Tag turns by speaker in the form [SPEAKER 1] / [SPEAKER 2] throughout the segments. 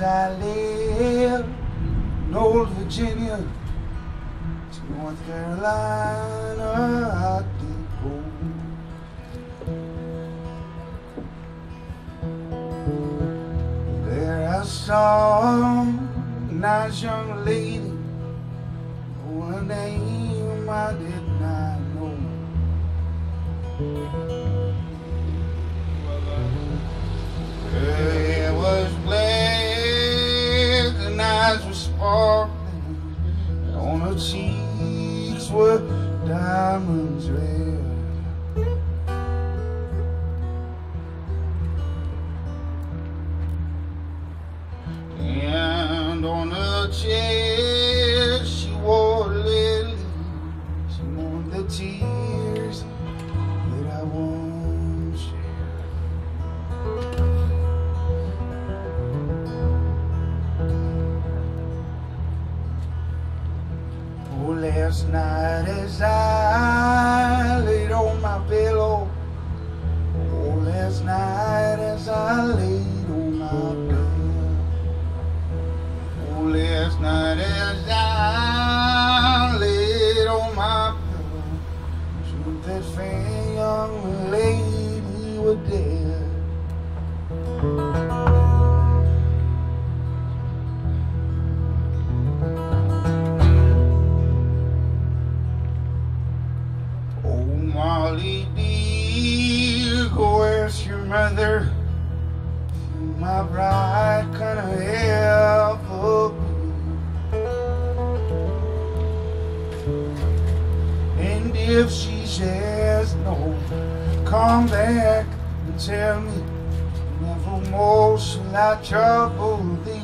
[SPEAKER 1] I left Old Virginia to North Carolina, I did go. There I saw a nice young lady, her name I did not know. Her hair was black, her eyes were sparkling, and on her cheeks were diamonds red. And on her chest she wore lilies, she mourned the tears that I once shared. Oh, last night as I laid on my pillow, oh, last night as I laid on my bed, last night as I laid on my pillow, should that fair young lady were dead. Oh, Molly dear, go ask your mother if my bride can have for me. And if she says no, come back and tell me, never more shall I trouble thee.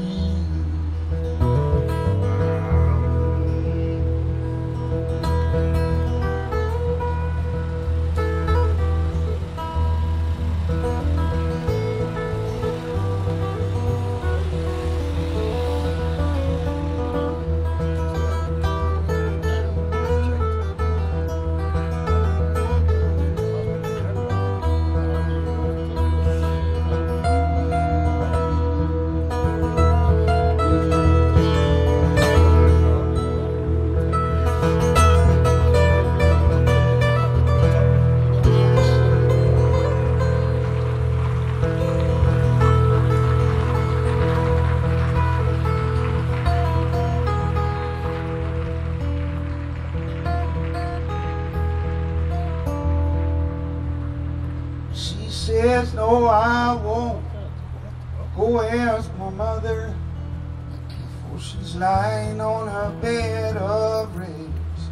[SPEAKER 1] She says, no, I won't. Go ask my mother, for she's lying on her bed of rays.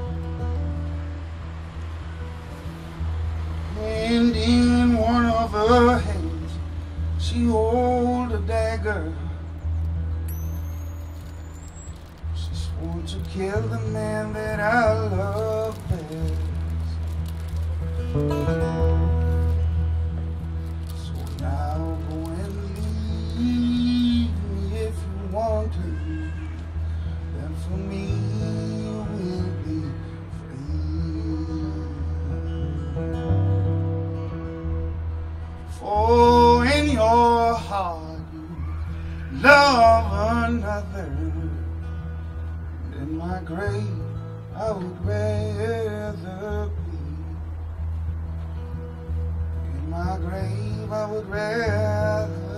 [SPEAKER 1] And in one of her hands, she holds a dagger. She swore to kill the man that I love best. Want to, then for me you will be free. For in your heart you love another, in my grave I would rather be. In my grave I would rather